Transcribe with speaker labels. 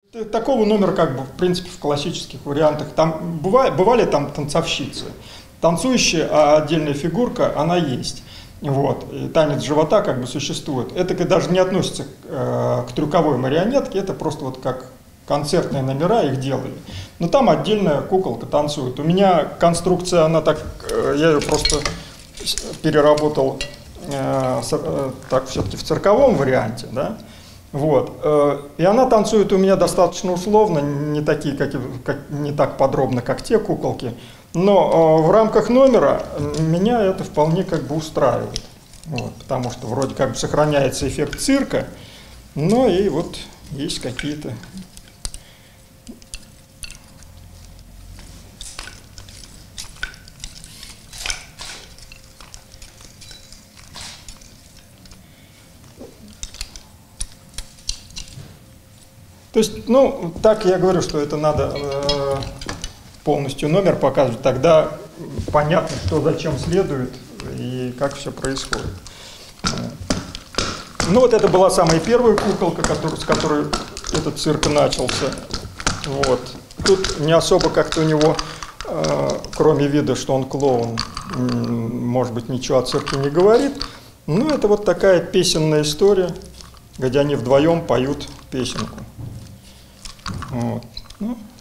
Speaker 1: Такого номера, как бы, в принципе, в классических вариантах, там бывали там танцовщицы. Танцующая, а отдельная фигурка, она есть. Вот. И танец живота как бы существует. Это даже не относится к трюковой марионетке, это просто вот как концертные номера их делали. Но там отдельная куколка танцует. У меня конструкция, она так, я ее просто переработал так все-таки в цирковом варианте, да. Вот. И она танцует у меня достаточно условно, не так подробно, как те куколки. Но в рамках номера меня это вполне как бы устраивает. Вот, потому что вроде как бы сохраняется эффект цирка, но и вот есть какие-то... То есть, ну, так я говорю, что это надо полностью номер показывать, тогда понятно, что зачем следует и как все происходит. Ну, вот это была самая первая куколка, с которой этот цирк начался. Вот. Тут не особо как-то у него, кроме вида, что он клоун, может быть, ничего о цирке не говорит. Но это вот такая песенная история, где они вдвоем поют песенку. Вот. Ну,